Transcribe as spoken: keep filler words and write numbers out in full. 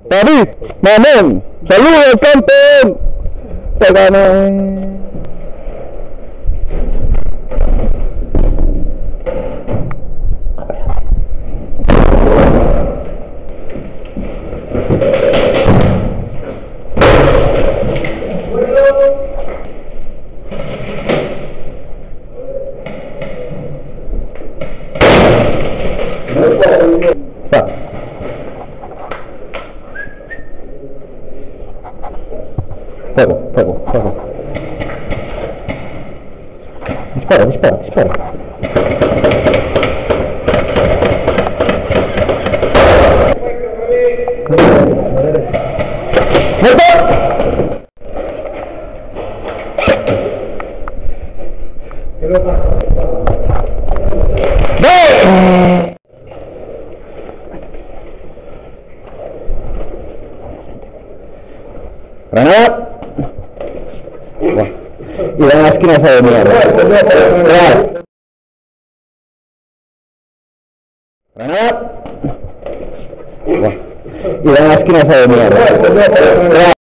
David, mamón, saludos campeón. Te gané. Está. Fuego, fuego, fuego. Dispara, dispara, dispara. ¡Muerto! ¡No! Granada. Y de la esquina se de mierda. Granada. Y de la esquina se de mierda.